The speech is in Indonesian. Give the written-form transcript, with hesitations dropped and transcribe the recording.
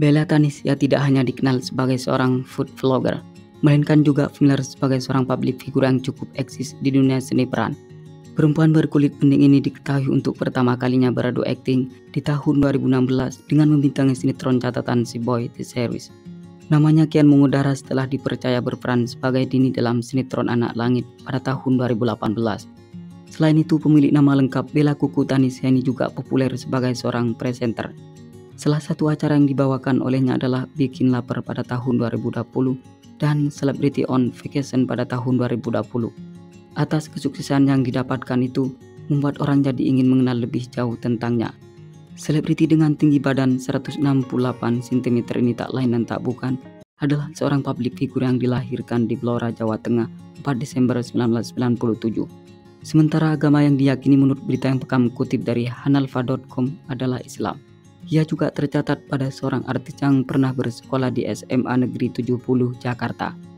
Bella Tanisya tidak hanya dikenal sebagai seorang food vlogger, melainkan juga familiar sebagai seorang publik figur yang cukup eksis di dunia seni peran. Perempuan berkulit bening ini diketahui untuk pertama kalinya beradu akting di tahun 2016 dengan membintangi sinetron catatan Si Boy The Series. Namanya kian mengudara setelah dipercaya berperan sebagai Dini dalam sinetron Anak Langit pada tahun 2018. Selain itu, pemilik nama lengkap Bella Kuku Tanisya ini juga populer sebagai seorang presenter. Salah satu acara yang dibawakan olehnya adalah Bikin Lapar pada tahun 2020 dan Celebrity on Vacation pada tahun 2020. Atas kesuksesan yang didapatkan itu, membuat orang jadi ingin mengenal lebih jauh tentangnya. Selebriti dengan tinggi badan 168 cm ini tak lain dan tak bukan adalah seorang publik figur yang dilahirkan di Blora, Jawa Tengah 4 Desember 1997. Sementara agama yang diyakini menurut berita yang Pekam kutip dari hanalfa.com adalah Islam. Ia juga tercatat pada seorang artis yang pernah bersekolah di SMA Negeri 70 Jakarta.